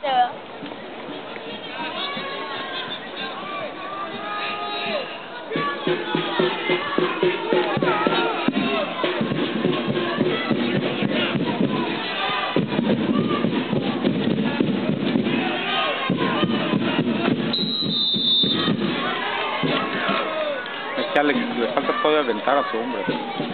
Ya. Es que Alex le falta todavía aventar a su hombre.